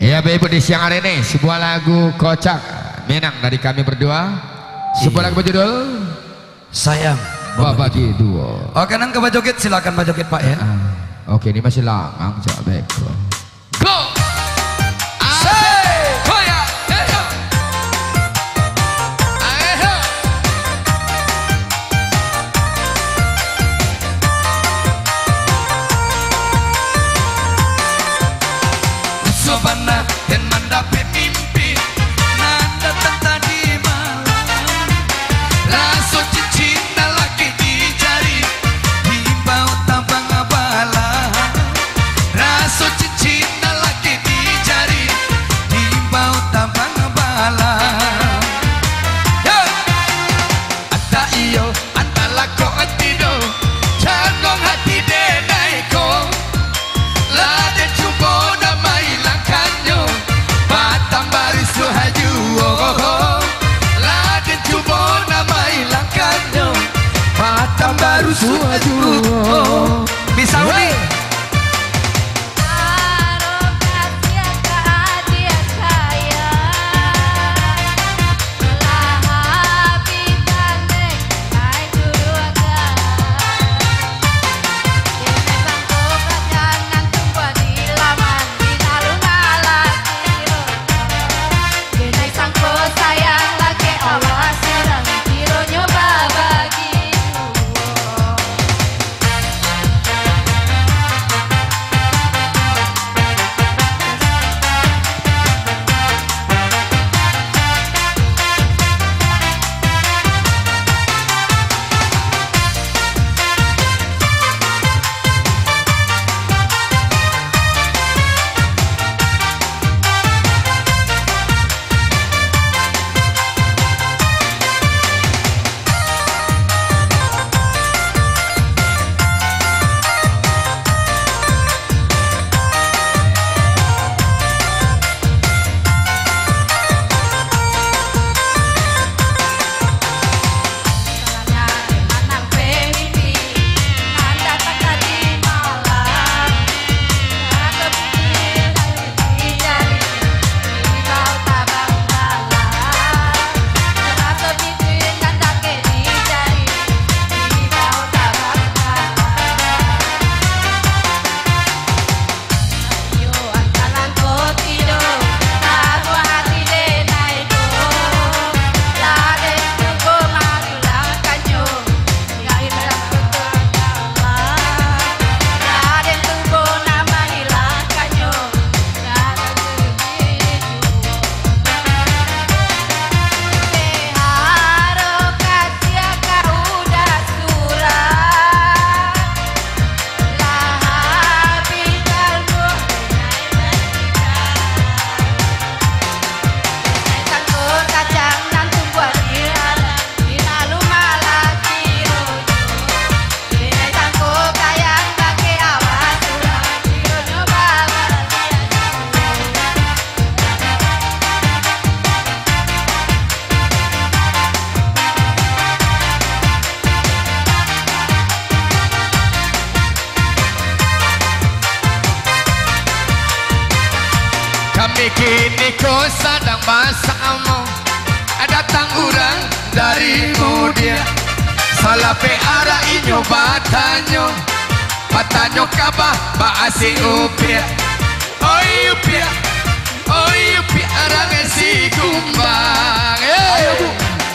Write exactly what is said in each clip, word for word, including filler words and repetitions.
Ya Bapak Ibu, di siang hari ini sebuah lagu kocak Minang dari kami berdua. Sebuah lagu berjudul Sayang Babagi Duo. Oke, nang ke Pak Joget, silakan Pak Joget Pak ya. Ah, oke, ini masih langang Cak Beko. Go! Sobana dan mendapat mimpi nan datang tadi malam, rasa cinta lagi di jari di bawah tabang abala, rasa cinta lagi di jari di bawah tabang abala. Ada iyo ada lako atido jangan hati denaiko lah de cubo damai lakanyo batang baris suhaju oh laden cubo damai lakanyo batang baru suhaju oh bisa uni kini kau sedang basamu ada tangguran darimu dia salah pe arah inyo batanyo batanyo kabah baasi upia oi upia oi upia arang si kumbang ayo bu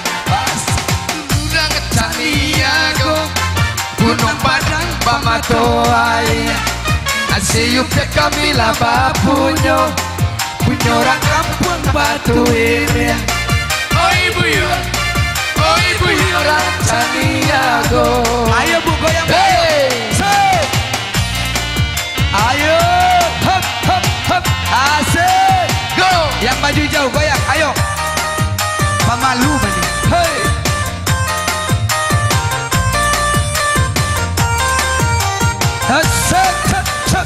bas udang taniago gunung padang bamatoai asi upia kamila bapunyo punya orang kampung batu ini oi buyo oi buyo orang Caniago ayo bu goyang hey ayo hop hop hop asik go yang maju jauh goyang ayo pamalu bani hey asik cek cek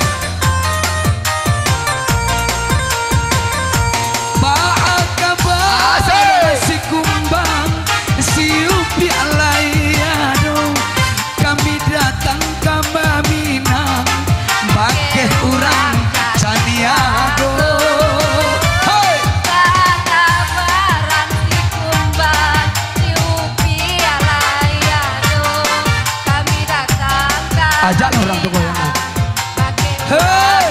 si kumbang si upi alayado kami datang ke Minang pakai urang Caniago Hei.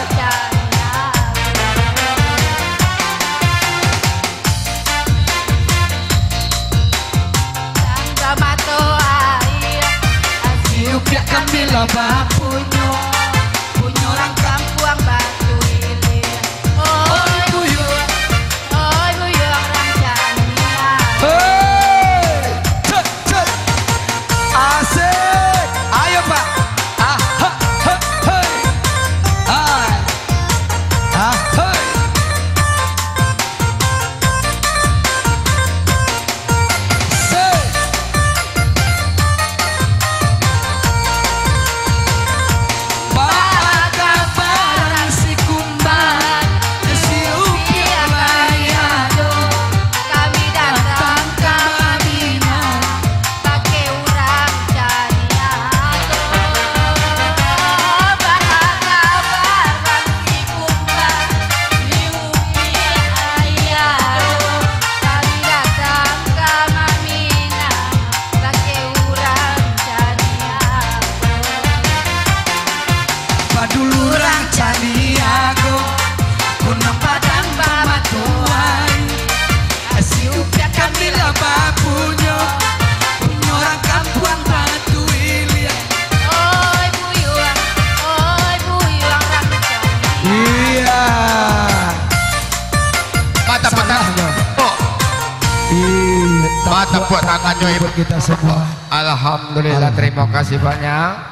Siupnya kami loba punyo, punyo orang kampung batu ilir. Oi buyur, oi buyur orang Jania. Hei, cek cek, asik. Ayo Pak. Ah, ha, ha, hei. Ah, ah, hei. Say. Dulurang Caniago Gunung Padang Bamatuan Siupnya kami laba punyo, punyo orang kampung batu ilir. Oi buyur, oi buyur orang Cania. Iya. Mata petangannya. Oh. Iya. Mata buat tangannya ibu kita semua. Alhamdulillah, terima kasih banyak.